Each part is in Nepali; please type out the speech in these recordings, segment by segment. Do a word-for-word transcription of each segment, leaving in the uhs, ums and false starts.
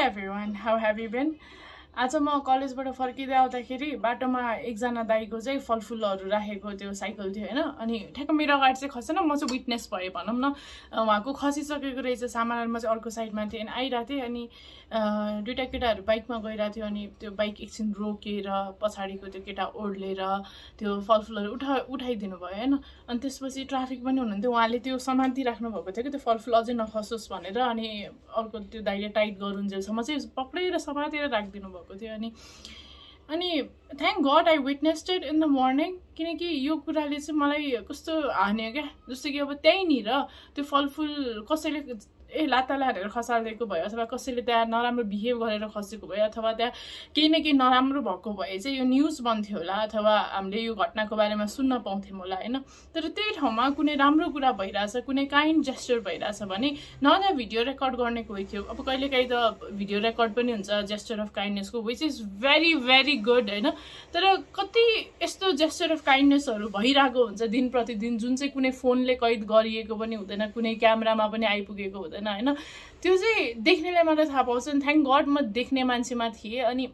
everyone, how have you been? आज म कलेजबाट फर्किदै आउँदाखेरि बाटोमा एकजना दाइको चाहिँ फलफुलहरू राखेको त्यो साइकल थियो हैन अनि ठ्याक्क मेरो अगाडि चाहिँ खसेन म चाहिँ विटनेस भए भनौं न उहाँको खसिसकेको रहेछ सामानहरु म चाहिँ अर्को साइडमा थिए अनि आइरा थिए अनि दुईटा केटाहरु बाइकमा गइरा थियो अनि त्यो बाइक एकछिन रोकेर पछाडीको त्यो केटा ओड्लेर त्यो फलफुलहरु उठा उठाइदिनु भयो हैन अनि त्यसपछि ट्राफिक पनि हुनुहुन्थ्यो उहाँले त्यो समाति राख्नु भएको थियो के त्यो फलफुल अझै नखसोस् भनेर अनि अर्को त्यो दाइले टाइट गरुन्जेलसम्म चाहिँ पक्रेर समातेर राख्दिनु भएको थियो अनि अनि thank God I witnessed it in the morning किनकि यो कुराले चाहिँ मलाई कस्तो हान्यो के जस्तो कि अब त्यही नि र त्यो फलफुल कसैले ए लाताला हालेर खसालेको भयो अथवा कसैले त्यहाँ नराम्रो बिहेभ गरेर खसेको भयो अथवा त्यहाँ केही न केही नराम्रो भएको भए चाहिँ यो न्यूज बन्थ्यो होला अथवा हामीले यो घटनाको बारेमा सुन्न पाउँथ्यौं होला हैन तर त्यही ठाउँमा कुनै राम्रो कुरा भइराछ कुनै काइन्ड जेस्चर भइराछ भने न त भिडियो रेकर्ड गर्ने कोही थियो अब कहिलेकाहीँ त भिडियो रेकर्ड पनि हुन्छ जेस्चर अफ काइन्डनेसको which is very very good हैन तर कति यस्तो जेस्चर अफ काइन्डनेसहरु भइराको हुन्छ दिन प्रतिदिन जुन चाहिँ कुनै फोनले कैद गरिएको पनि हुँदैन कुनै क्यामेरामा पनि आइपुगेको हुँदैन हैन त्यो चाहिँ देख्नेले मात्र थाहा पाउँछ नि थ्यांक गॉड म देख्ने मान्छेमा थिए अनि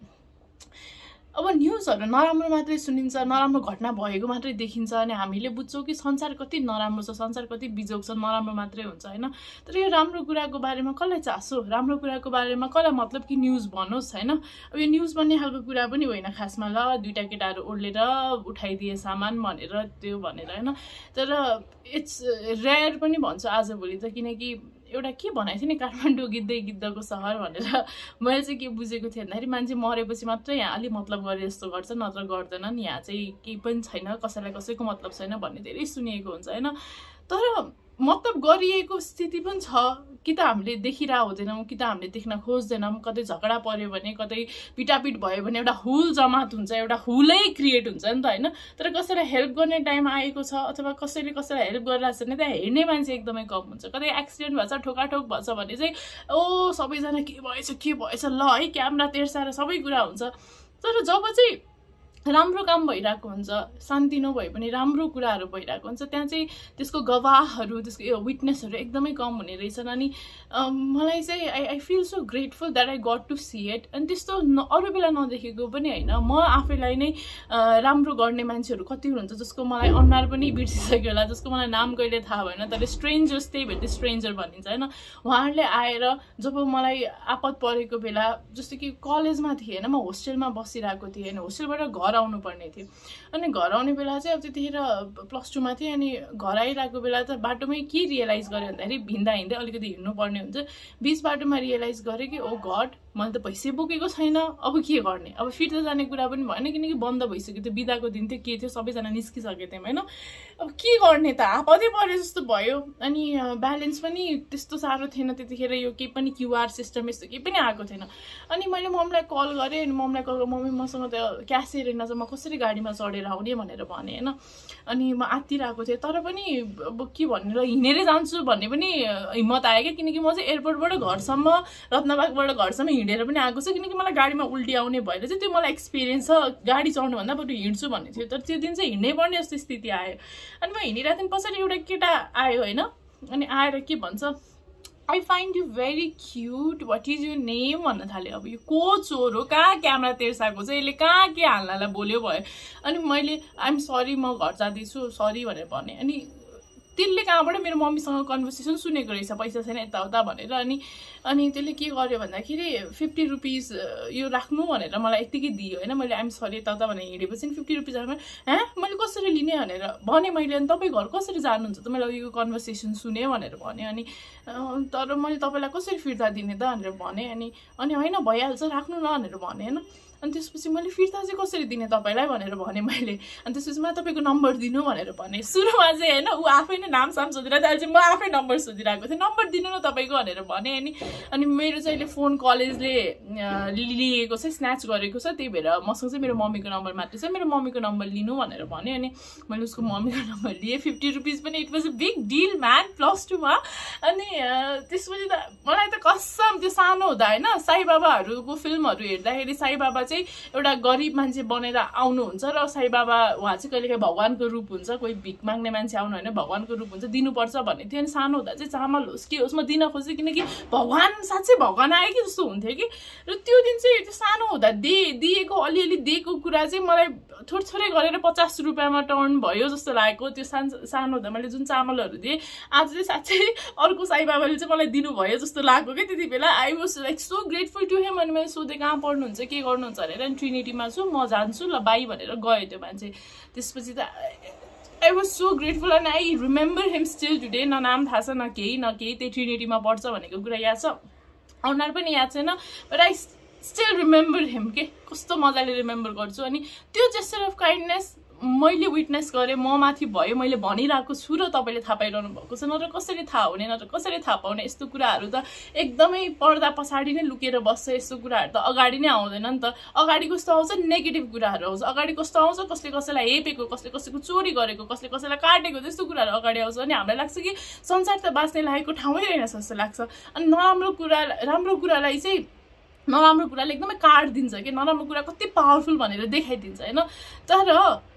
अब न्यूजहरु नराम्रो मात्रै सुनिन्छ नराम्रो घटना भएको मात्रै देखिन्छ अनि हामीले बुझ्छौं कि संसार कति नराम्रो छ संसार कति बिजोग छ नराम्रो मात्रै हुन्छ हैन तर यो राम्रो कुराको बारेमा कसलाई चासो राम्रो कुराको बारेमा कसलाई मतलब कि न्यूज भनोस् हैन अब यो न्यूज भन्ने खालको कुरा पनि होइन खासमा ल दुईटा केटाहरु ओड्लेर उठाइदिए सामान भनेर त्यो भनेर हैन तर इट्स रेयर पनि भन्छ आजभोलि त किनकि एउटा के भनेको थियो नि काठमाडौँ गिद्दै गिद्धको शहर भनेर मैले चाहिँ के बुझेको थिएँ भन्दाखेरि मान्छे मरेपछि मात्र यहाँ अलि मतलब गरे जस्तो गर्छ नत्र गर्दैनन् यहाँ चाहिँ केही पनि छैन कसैलाई कसैको मतलब छैन भन्ने धेरै सुनिएको हुन्छ हैन तर मतलब गरिएको स्थिति पनि छ कि त हामीले देखिरा हुँदैनौं कि त हामीले देख्न खोज्दैनौं कतै झगडा पर्यो भने कतै पिटापिट भयो भने एउटा हुल जमात हुन्छ एउटा हुलै क्रिएट हुन्छ नि त हैन तर कसैलाई हेल्प गर्ने टाइम आएको छ अथवा कसैले कसैलाई हेल्प गरिरहेछ भने त हेर्ने मान्छे एकदमै कम हुन्छ कतै एक्सिडेन्ट भएछ ठोकाठोक भएछ भने चाहिँ ओ सबैजना के भएछ के भएछ ल है क्यामेरा तेर्साएर सबै कुरा हुन्छ तर जब चाहिँ राम्रो काम भइराको हुन्छ शान्ति नभए पनि राम्रो कुराहरु भइराको हुन्छ त्यहाँ चाहिँ त्यसको गवाहहरु त्यसको विटनेसहरु एकदमै कम हुने रहेछन् अनि मलाई चाहिँ I I feel so grateful that I got to see it अनि त्यस्तो अरु बेला नदेखेको पनि हैन म आफैलाई नै राम्रो गर्ने मान्छेहरु कति हुनुहुन्छ जसको मलाई अनुहार पनि बिर्सिसक्यो होला जसको मलाई नाम कहिले थाहा भएन तर स्ट्रेन्जर्स त्यही भएर स्ट्रेन्जर भनिन्छ हैन उहाँहरुले आएर जब मलाई आपत परेको बेला जस्तो कि कलेजमा थिए हैन म होस्टेलमा बसिरहेको थिए हैन होस्टेलबाट घर आउनु पर्ने थियो अनि घर आउने बेला चाहिँ अब त्यतिखेर प्लस टू मा थिए अनि घर आइराको बेला त बाटोमै के रियलाइज गरे भन्दाखेरि भिन्दा हिँड्दै अलिकति हिँड्नु पर्ने हुन्छ बीच बाटोमा रियलाइज गरे कि ओ गॉड मैले त पैसा बोकेको छैन अब के गर्ने अब फिर्ता जाने कुरा पनि भएन किनकि बन्द भइसक्यो त्यो बिदाको दिन थियो के थियो सबैजना निस्किसके थियौं हैन अब के गर्ने त आपदै परे जस्तो भयो अनि ब्यालेन्स पनि त्यस्तो सारो थिएन त्यतिखेर यो के पनि क्यूआर सिस्टम यस्तो के पनि आएको थिएन अनि मैले मम्मीलाई कल गरे अनि मम्मीलाई कल गरेँ मम्मी मसँग त क्यास रहेन म कसरी गाडीमा चढेर आउने भनेर भने हैन अनि म आत्तिरहेको थिएँ तर पनि अब के भन्ने र हिँडेरै जान्छु भन्ने पनि हिम्मत आयो के किनकि म चाहिँ एयरपोर्टबाट घरसम्म रत्नबागबाट घरसम्म हिँडेर पनि आएको छु किनकि मलाई गाडीमा उल्टी आउने भएर चाहिँ त्यो मलाई एक्सपिरियन्स छ गाडी चढ्नु भन्दा बरु हिँड्छु भन्ने थियो तर त्यो दिन चाहिँ हिँड्नै पर्ने जस्तो स्थिति आयो अनि म हिँडिरहेको थिएँ पछाडि एउटा केटा आयो हैन अनि आएर के भन्छ I find you very cute. What is your name? भन्न थाल्यो अब यो को चोर हो कहाँ क्यामेरा तेर्साको छ यसले कहाँ के हाल्नलाई बोल्यो भयो अनि मैले आइ एम सरी म घर जाँदैछु सरी भनेर भने अनि त्यसले कहाँबाट मेरो मम्मीसँग कन्भर्सेसन सुनेको रहेछ पैसा छैन यताउता भनेर अनि अनि त्यसले के गर्यो भन्दाखेरि फिफ्टी रुपीस यो राख्नु भनेर मलाई यतिकै दियो हैन मैले आइ एम सरी यताउता भनेर हिँडेपछि फिफ्टी रुपीस आमा ह मैले कसरी लिने भनेर भने मैले अनि तपाई घर कसरी जानुहुन्छ त मैले यो कन्भर्सेसन सुने भनेर भने अनि तर मैले तपाईलाई कसरी फिर्ता दिने त भनेर भने अनि अनि हैन भइहाल्छ राख्नु न भनेर भने हैन अनि त्यसपछि मैले फिर्ता चाहिँ कसरी दिने तपाईलाई भनेर भने मैले अनि त्यसपछि म तपाईको नम्बर दिनु भनेर भने सुरुमा चाहिँ हैन उ आफै नै नाम साम सोधिरहेको थियो अहिले म आफै नम्बर सोधिरहेको थिएँ नम्बर दिनु न तपाईको भनेर भने अनि अनि मेरो चाहिँ अहिले फोन कलेजले लिएको छ स्न्याच गरेको छ त्यही भएर मसँग चाहिँ मेरो मम्मीको नम्बर मात्रै छ मेरो मम्मीको नम्बर लिनु भनेर भने अनि मैले उसको मम्मीको नम्बर लिए फिफ्टी रुपीस पनि it was a big deal man plus two मा अनि त्यसपछि त मलाई त कसम त्यो सानो हुँदा हैन साई बाबाहरुको फिल्महरु हेर्दाखेरि साई बाबा चाहिँ एउटा गरिब मान्छे बनेर आउनु हुन्छ र साई बाबा उहाँ चाहिँ कहिलेकाहीँ भगवानको रूप हुन्छ कोही भिख माग्ने मान्छे आउनु हैन भगवानको स्वरूप हुन्छ दिनुपर्छ भन्ने थियो अनि सानो हुँदा चाहिँ चामल होस् के होस् म दिन खोज्थेँ किनकि भगवान् साँच्चै भगवान् आयो कि जस्तो हुन्थ्यो कि र त्यो दिन चाहिँ त्यो सानो हुँदा दिए दिएको अलिअलि दिएको कुरा चाहिँ मलाई थोरै थोरै गरेर पचास रुपियाँमा टर्न भयो जस्तो लागेको त्यो सानो सानो हुँदा मैले जुन चामलहरू दिएँ आज चाहिँ साँच्चै अर्को साई बाबाले चाहिँ मलाई दिनुभयो जस्तो लाग्यो कि त्यति बेला I was like so grateful to him अनि मैले सोधेँ कहाँ पढ्नुहुन्छ के गर्नुहुन्छ भनेर अनि ट्रिनिटीमा छु म जान्छु ल बाई भनेर गयो त्यो मान्छे त्यसपछि त I was so grateful and I remember him still today. न नाम थाहा छ न केही न केही त्यही ट्रिनिटीमा पढ्छ भनेको कुरा याद छ अनुहार पनि याद छैन but I still remember him के कस्तो मजाले रिमेम्बर गर्छु अनि त्यो जेस्चर अफ काइन्डनेस मैले विटनेस गरेँ म माथि भयो मैले भनिरहेको छु र तपाईँले थाहा पाइरहनु भएको छ नत्र कसरी थाहा हुने नत्र कसरी थाहा पाउने यस्तो कुराहरू त एकदमै पर्दा पछाडि नै लुकेर बस्छ यस्तो कुराहरू त अगाडि नै आउँदैन नि त अगाडि कस्तो आउँछ नेगेटिभ कुराहरू आउँछ अगाडि कस्तो आउँछ कसले कसैलाई हेपेको कसले कसैको चोरी गरेको कसले कसैलाई काटेको त्यस्तो कुराहरू अगाडि आउँछ अनि हामीलाई लाग्छ कि संसार त बाँच्ने लागेको ठाउँै रहेन जस्तो लाग्छ अनि नराम्रो कुरा राम्रो कुरालाई चाहिँ नराम्रो कुराले एकदमै काटिदिन्छ कि नराम्रो कुरा कति पावरफुल भनेर देखाइदिन्छ होइन तर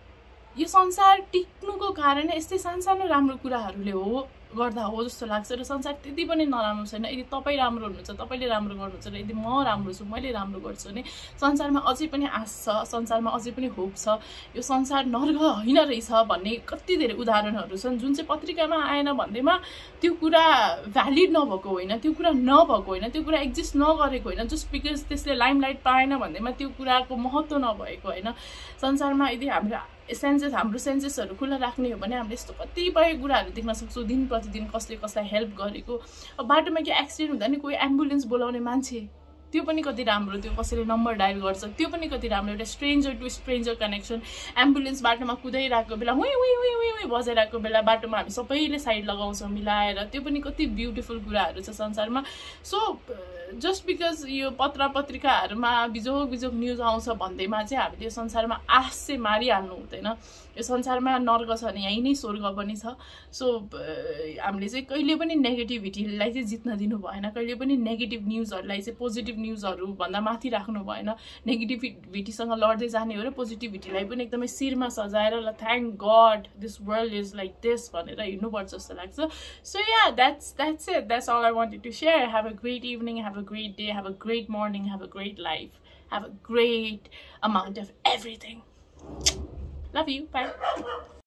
यो संसार टिक्नुको कारण यस्तै सानसानो राम्रो कुराहरूले हो गर्दा हो जस्तो लाग्छ र संसार त्यति पनि नराम्रो छैन यदि तपाईँ राम्रो हुनुहुन्छ तपाईँले राम्रो गर्नुहुन्छ र यदि म राम्रो छु मैले राम्रो गर्छु भने संसारमा अझै पनि आश छ संसारमा अझै पनि होप छ यो संसार नर्क होइन रहेछ भन्ने कति धेरै उदाहरणहरू छन् जुन चाहिँ पत्रिकामा आएन भन्दैमा त्यो कुरा भ्यालिड नभएको होइन त्यो कुरा नभएको होइन त्यो कुरा एक्जिस्ट नगरेको होइन जस्ट बिकज त्यसले लाइमलाइट पाएन भन्दैमा त्यो कुराको महत्त्व नभएको होइन संसारमा यदि हाम्रो सेन्सेस हाम्रो सेन्सेसहरू खुल्ला राख्ने हो भने हामीले यस्तो कतिपय कुराहरू देख्न सक्छौँ दिन प्रतिदिन कसले कसलाई हेल्प गरेको अब बाटोमा के एक्सिडेन्ट हुँदा नि कोही एम्बुलेन्स बोलाउने मान्छे त्यो पनि कति राम्रो त्यो कसैले नम्बर डायल गर्छ त्यो पनि कति राम्रो एउटा stranger to stranger connection ambulance बाटोमा कुदाइरहेको बेला हुँ हुँ हुँ हुँ हुँ बजाइरहेको बेला बाटोमा हामी सबैले साइड लगाउँछौँ मिलाएर त्यो पनि कति ब्युटिफुल कुराहरू छ संसारमा सो जस्ट बिकज यो पत्र पत्रिकाहरूमा बिजोग बिजोग न्युज आउँछ भन्दैमा चाहिँ हामीले यो संसारमा आश चाहिँ मारिहाल्नु हुँदैन यो संसारमा नर्क छ भने यहीँ नै स्वर्ग पनि छ सो हामीले चाहिँ कहिले पनि नेगेटिभिटीलाई चाहिँ जित्न दिनु भएन कहिले पनि नेगेटिभ न्युजहरूलाई चाहिँ पोजिटिभ न्युजहरू भन्दा माथि राख्नु भएन नेगेटिभिटीसँग लड्दै जाने हो र पोजिटिभिटीलाई पनि एकदमै शिरमा सजाएर ल thank God this world is like this भनेर हिँड्नुपर्छ जस्तो लाग्छ so yeah that's that's it that's all I wanted to share have a great evening have a great day, have a great morning, have a great life, have a great amount of everything. Love you. Bye.